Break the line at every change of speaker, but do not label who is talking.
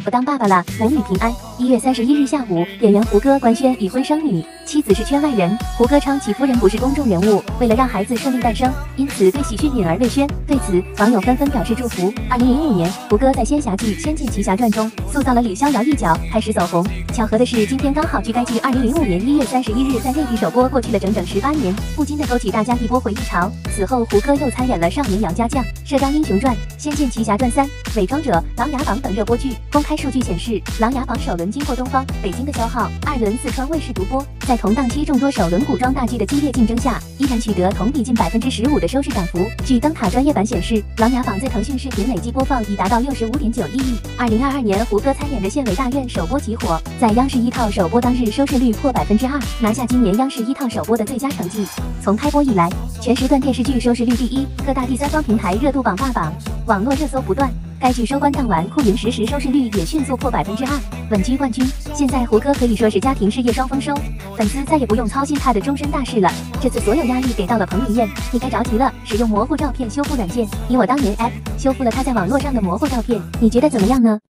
我当爸爸了，母女平安。1月31日下午，演员胡歌官宣已婚生女，妻子是圈外人。胡歌称其夫人不是公众人物，为了让孩子顺利诞生，因此对喜讯隐而未宣。对此，网友纷纷表示祝福。2005年，胡歌在仙侠剧《仙剑奇侠传》中塑造了李逍遥一角，开始走红。巧合的是，今天刚好距该剧2005年1月31日在内地首播过去了整整18年，不禁的勾起大家一波回忆潮。此后，胡歌又参演了《少年杨家将》《射雕英雄传》《仙剑奇侠传3》《伪装者》《琅琊榜》等热播剧。公开数据显示，《琅琊榜》首轮经过东方、北京的消耗，2轮四川卫视独播，在同档期众多首轮古装大剧的激烈竞争下，依然取得同比近15%的收视涨幅。据灯塔专业版显示，《琅琊榜》在腾讯视频累计播放已达到65.91亿。2022年，胡歌参演的《县委大院》首播起火，在央视1套首播当日收视率破2%，拿下今年央视1套首播的最佳成绩。从开播以来，全时段电视剧收视率第一，各大第三方平台热度榜霸榜，网络热搜不断。该剧收官当晚，酷云实时收视率也迅速破2%，稳居冠军。现在胡歌可以说是家庭事业双丰收，粉丝再也不用操心他的终身大事了。这次所有压力给到了彭于晏，你该着急了，使用模糊照片修复软件，以我当年 app 修复了他在网络上的模糊照片，你觉得怎么样呢？